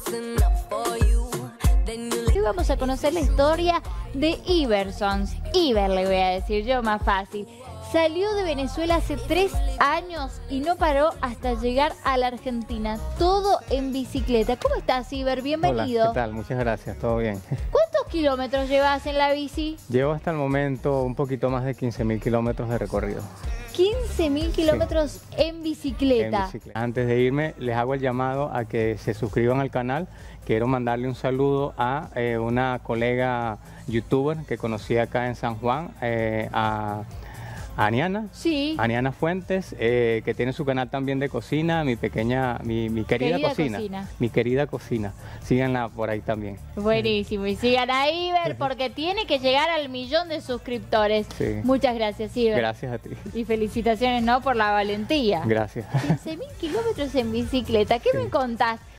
Hoy vamos a conocer la historia de Iversons. Iver le voy a decir yo, más fácil. Salió de Venezuela hace 3 años y no paró hasta llegar a la Argentina. Todo en bicicleta. ¿Cómo estás, Iver? Bienvenido. Hola, ¿qué tal? Muchas gracias, todo bien. ¿Cuántos kilómetros llevas en la bici? Llevo hasta el momento un poquito más de 15.000 kilómetros de recorrido. 15.000 kilómetros en bicicleta. En bicicleta. Antes de irme, les hago el llamado a que se suscriban al canal. Quiero mandarle un saludo a una colega youtuber que conocí acá en San Juan, a Aniana, Sí. Aniana Fuentes, que tiene su canal también de cocina, mi querida cocina. Mi querida cocina. Síganla por ahí también. Buenísimo, y sigan a Iver porque tiene que llegar al 1.000.000 de suscriptores. Sí. Muchas gracias, Iver. Gracias a ti. Y felicitaciones, ¿no?, por la valentía. Gracias. 15.000 kilómetros en bicicleta. ¿Qué me contás?